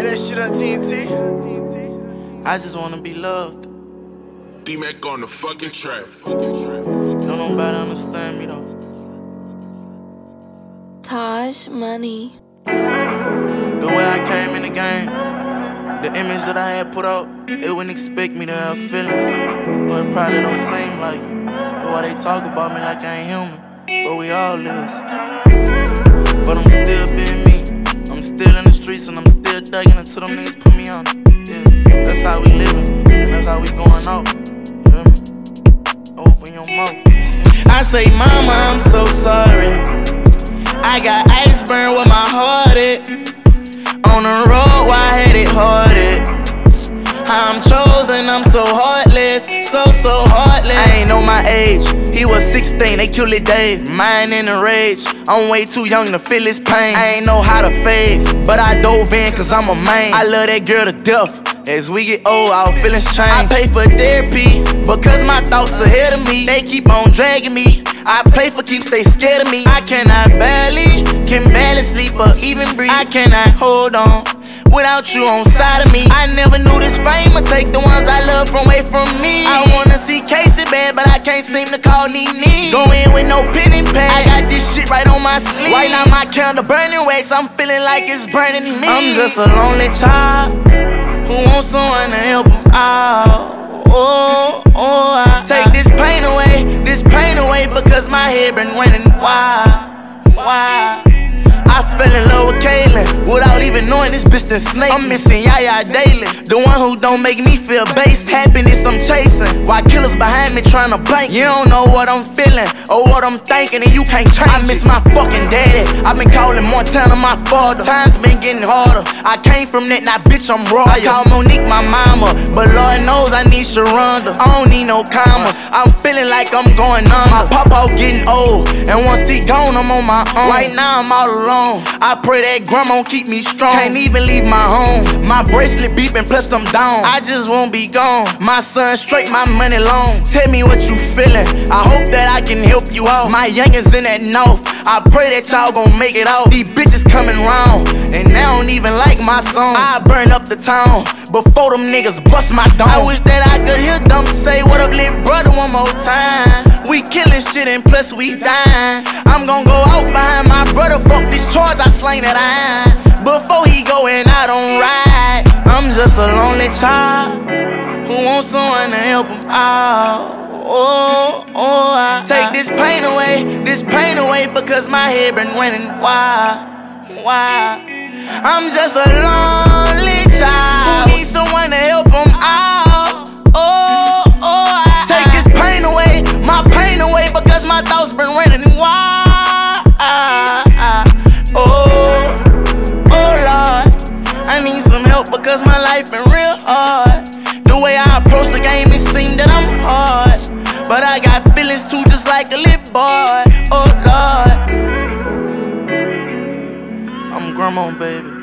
that shit on TNT. I just wanna be loved. D-Mac on the fucking track. Don't nobody understand me though. Taj Money. The way I came in the game, the image that I had put out, they wouldn't expect me to have feelings. Or it probably don't seem like it. That's why they talk about me like I ain't human. But we all is. But I'm still being me. I'm still in the streets and I'm still thugging until them niggas put me on. Yeah, that's how we living, and that's how we going out. You hear me? Open your mouth. I say, mama, I'm so sorry. I got ice burn with my heart at. On the road, why I had it hearted. I'm chosen, I'm so heartless, so heartless. I ain't know my age, he was 16, they killed it Dave. Mine in a rage, I'm way too young to feel his pain. I ain't know how to fade, but I dove in cause I'm a man. I love that girl to death. As we get old, our feelings change. I pay for therapy, because my thoughts ahead of me. They keep on dragging me. I play for keeps, they scared of me. I can barely sleep or even breathe. I cannot hold on without you on side of me. I never knew this fame would take the ones I love away from me. I wanna see Casey bad, but I can't seem to call Nene. Go in with no pen and pad, I got this shit right on my sleeve. Right now my candle burning wax, I'm feeling like it's burning me. I'm just a lonely child who wants someone to help him out. I take this pain away, because my head been running wild. I fell in love with Kaylin without even knowing this bitch done snake. I'm missing Yaya daily, the one who don't make me feel base. Happiness I'm chasing, while killers behind me trying to blank. You don't know what I'm feeling or what I'm thinking, and you can't change. I miss my fucking daddy, I've been calling Montana my father. Times been getting harder, I came from that, now bitch I'm raw. I call Monique my mama, but Lord knows I need Sharonda. I don't need no commas, I'm feeling like I'm going on. My papa getting old, and once he gone I'm on my own. Right now I'm all alone, I pray that grandma keep me strong. Can't even leave my home, my bracelet beeping plus I'm down. I just won't be gone, my son straight, my money long. Tell me what you feeling, I hope that I can help you out. My youngins in that north, I pray that y'all gon' make it out. These bitches coming round, and they don't even like my song. I burn up the town, before them niggas bust my dome. I wish that I could hear them say, what up lit brother one more time. We killing shit and plus we dying. I'm gon' go out behind my brother, fuck this charge, I slain that iron. Before he go and I don't ride. I'm just a lonely child who wants someone to help him out. I take this pain away, because my head been running wild. I'm just a lonely child who needs someone to help him out. I take this pain away, my pain away, because my thoughts been running wild. Lord, I need some help because my life been real hard. The way I approach the game, it seemed that I'm hard, but I got feelings too, just like a little boy. Oh Lord, I'm grandma, baby.